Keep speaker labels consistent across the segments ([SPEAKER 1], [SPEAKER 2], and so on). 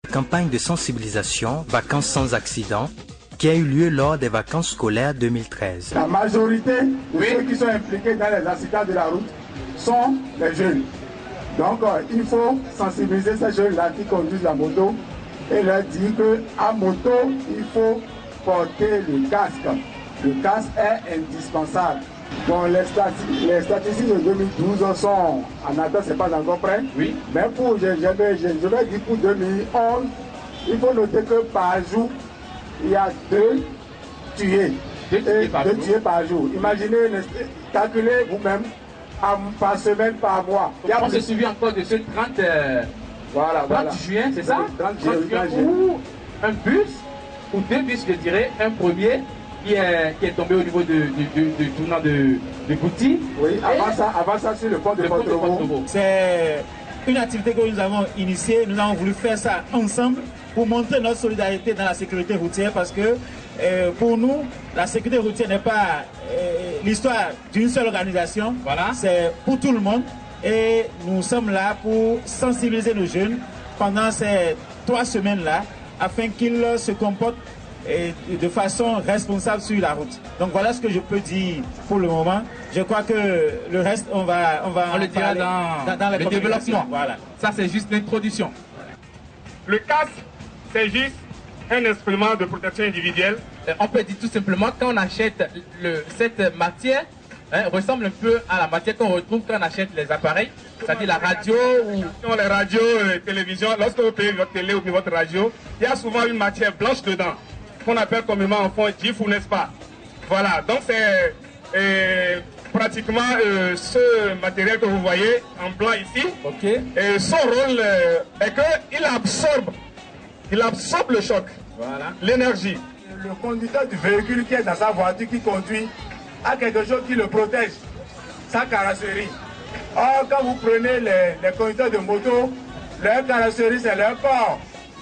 [SPEAKER 1] Campagne de sensibilisation Vacances sans accident qui a eu lieu lors des vacances scolaires 2013.
[SPEAKER 2] La majorité de ceux qui sont impliqués dans les accidents de la route sont les jeunes. Donc il faut sensibiliser ces jeunes-là qui conduisent la moto et leur dire qu'à moto, il faut porter le casque. Le casque est indispensable. Bon, les statistiques de 2012 sont en attente, c'est pas encore prêt. Oui. Mais pour, je vais dire pour 2011, il faut noter que par jour, il y a 2 tués. 2 tués par jour. Imaginez, calculez vous-même par semaine, par mois.
[SPEAKER 3] On se souvient encore de ce 30 juin, c'est ça? 30 juin, où un bus, ou 2 bus, je dirais, un premier qui est tombé au niveau du tournant de Gouti.
[SPEAKER 2] Oui, avant ça sur le pont de Port-Robo.
[SPEAKER 4] C'est une activité que nous avons initiée. Nous avons voulu faire ça ensemble pour montrer notre solidarité dans la sécurité routière parce que pour nous, la sécurité routière n'est pas l'histoire d'une seule organisation. Voilà. C'est pour tout le monde. Et nous sommes là pour sensibiliser nos jeunes pendant ces 3 semaines-là afin qu'ils se comportent de façon responsable sur la route. Donc voilà ce que je peux dire pour le moment. Je crois que le reste, on le dira dans le développement. Voilà.
[SPEAKER 3] Ça, c'est juste l'introduction.
[SPEAKER 5] Le casque, c'est juste un instrument de protection individuelle.
[SPEAKER 3] On peut dire tout simplement quand on achète cette matière, ressemble un peu à la matière qu'on retrouve quand on achète les appareils, c'est-à-dire la radio ou
[SPEAKER 5] les radios, télévision. Lorsque vous payez votre télé ou votre radio, il y a souvent une matière blanche dedans, qu'on appelle communément en fond GIF, n'est-ce pas? Voilà, donc c'est pratiquement ce matériel que vous voyez en blanc ici. Ok. Et son rôle est qu'il absorbe le choc, voilà, l'énergie.
[SPEAKER 2] Le conducteur du véhicule qui est dans sa voiture, qui conduit, a quelque chose qui le protège, sa carrosserie. Or, quand vous prenez les conducteurs de moto, leur carrosserie, c'est leur corps.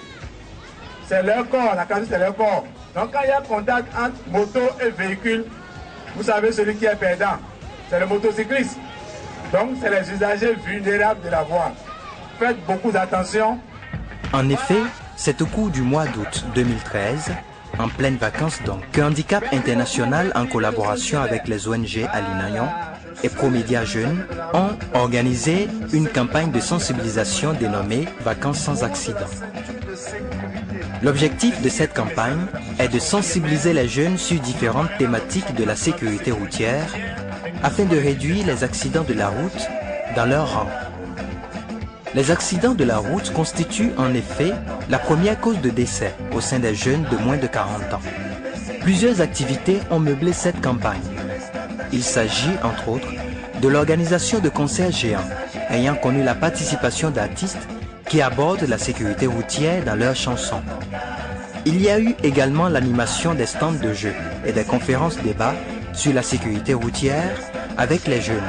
[SPEAKER 2] C'est leur corps, la carrosserie, c'est leur corps. Donc, quand il y a contact entre moto et véhicule, vous savez, celui qui est perdant, c'est le motocycliste. Donc, c'est les usagers vulnérables de la voie. Faites beaucoup d'attention.
[SPEAKER 1] En effet, c'est au cours du mois d'août 2013, en pleines vacances donc, que Handicap International, en collaboration avec les ONG Alinayon et Promédia Jeunes, ont organisé une campagne de sensibilisation dénommée Vacances sans accident. L'objectif de cette campagne est de sensibiliser les jeunes sur différentes thématiques de la sécurité routière afin de réduire les accidents de la route dans leur rang. Les accidents de la route constituent en effet la première cause de décès au sein des jeunes de moins de 40 ans. Plusieurs activités ont meublé cette campagne. Il s'agit, entre autres, de l'organisation de concerts géants ayant connu la participation d'artistes qui abordent la sécurité routière dans leurs chansons. Il y a eu également l'animation des stands de jeux et des conférences-débats sur la sécurité routière avec les jeunes.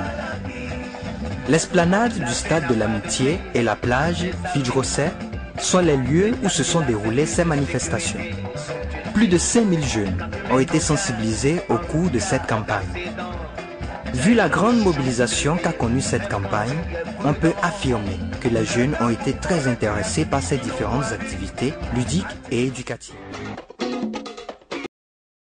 [SPEAKER 1] L'esplanade du stade de l'Amitié et la plage Fidjrosset sont les lieux où se sont déroulées ces manifestations. Plus de 5000 jeunes ont été sensibilisés au cours de cette campagne. Vu la grande mobilisation qu'a connue cette campagne, on peut affirmer que les jeunes ont été très intéressés par ces différentes activités ludiques et éducatives.